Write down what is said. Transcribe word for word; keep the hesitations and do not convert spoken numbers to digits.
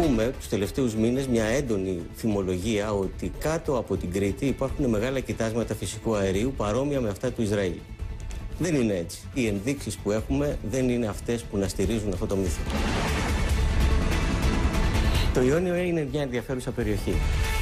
ακούμε τους τελευταίους μήνες μια έντονη φημολογία ότι κάτω από την Κρήτη υπάρχουν μεγάλα κοιτάσματα φυσικού αερίου παρόμοια με αυτά του Ισραήλ. Δεν είναι έτσι. Οι ενδείξεις που έχουμε δεν είναι αυτές που να στηρίζουν αυτό το μύθο. Το Ιόνιο είναι μια ενδιαφέρουσα περιοχή.